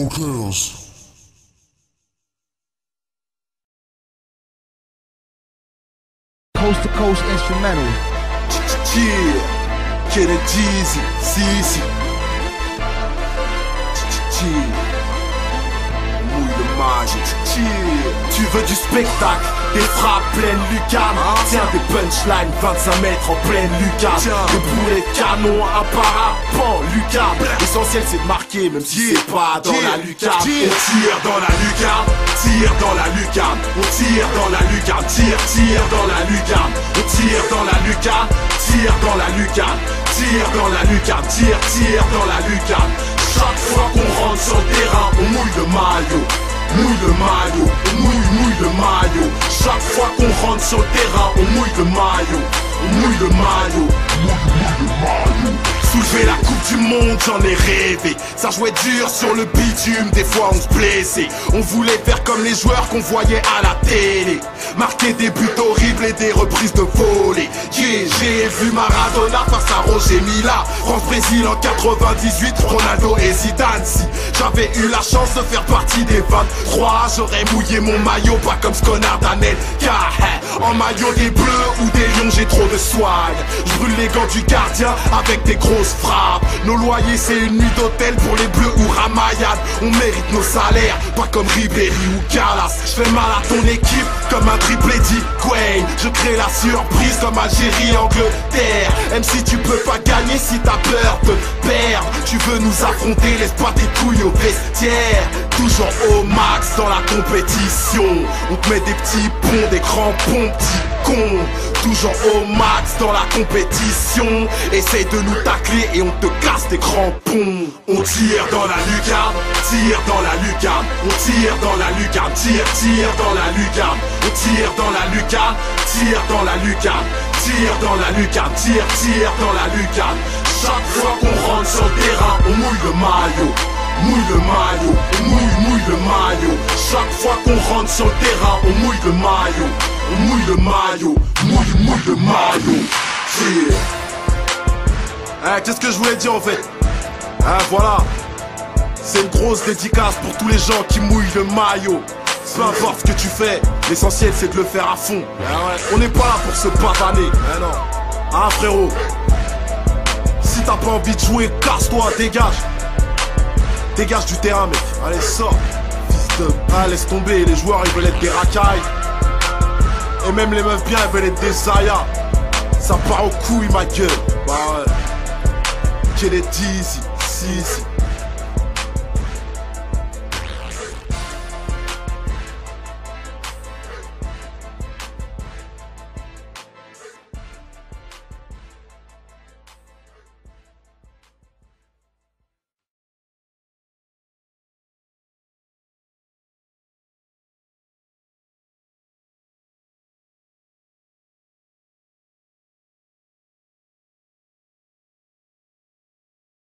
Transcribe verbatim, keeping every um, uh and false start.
cares? Coast to coast instrumental. Yeah, Kennedy, Jeezy, Zizi. Yeah, mouille le magie. Yeah. Tu veux du spectacle, des frappes pleines lucarnes. Tiens, des punchlines, vingt-cinq mètres en pleine lucarne. Des boulets de canon, un parapent, lucarne. L'essentiel c'est de marquer, même si c'est pas dans la lucarne. On tire dans la lucarne, tire dans la lucarne. On tire dans la lucarne, tire, tire dans la lucarne. On tire dans la lucarne, tire dans la lucarne. Tire dans la lucarne, tire, tire dans la lucarne. Chaque fois qu'on rentre sur le terrain, on mouille le maillot. Mouille le maillot, on mouille, mouille le maillot. Chaque fois qu'on rentre sur le terrain, on mouille le maillot. On mouille le maillot, mouille, mouille le maillot. Soulever la coupe du monde, j'en ai rêvé. Ça jouait dur sur le bitume, des fois on se blessait. On voulait faire comme les joueurs qu'on voyait à la télé. Marquer des buts horribles et des reprises de volée. Yeah, j'ai vu Maradona face à Roger Mila. France-Brésil en quatre-vingt-dix-huit, Ronaldo et Zidane. Si j'avais eu la chance de faire partie des vingt-trois, j'aurais mouillé mon maillot, pas comme ce connard d'Anel. Car en maillot des bleus ou des lions, j'ai trop de swag. Je brûle les gants du gardien avec des grosses frappes. Nos loyers c'est une nuit d'hôtel pour les bleus ou Ramayad. On mérite nos salaires, pas comme Ribéry ou Calas. Je fais mal à ton équipe comme un triplé dit Quain. Je crée la surprise comme Algérie, Angleterre. Même si tu peux pas gagner si t'as peur de perdre. Tu veux nous affronter, laisse pas tes couilles au vestiaire. Toujours au max dans la compétition. On te met des petits ponts, des crampons, petits cons. Toujours au max dans la compétition. Essaye de nous tacler et on te casse tes crampons. On tire dans la lucarne, tire dans la lucarne. On tire dans la lucarne, tire, tire dans la lucarne. On tire dans la lucarne, tire dans la lucarne. Tire dans la lucarne, tire, tire dans la lucarne. Chaque fois qu'on rentre sur le terrain, on mouille le maillot. Mouille le maillot, on mouille, mouille le maillot. Chaque fois qu'on rentre sur le terrain, on mouille le maillot. On mouille le maillot, mouille, mouille le maillot. Yeah. Hein, qu'est-ce que je voulais dire en fait? Hein, voilà. C'est une grosse dédicace pour tous les gens qui mouillent le maillot. Peu importe ce que tu fais, l'essentiel c'est de le faire à fond. On n'est pas là pour se pavaner. Hein frérot? Si t'as pas envie de jouer, casse-toi, dégage. Dégage du terrain mec, allez sors. Fils de... Ah laisse tomber, les joueurs ils veulent être des racailles. Et même les meufs bien elles veulent être des Zaya. Ça part aux couilles ma gueule. Bah ouais. Kennedy, si, si, si.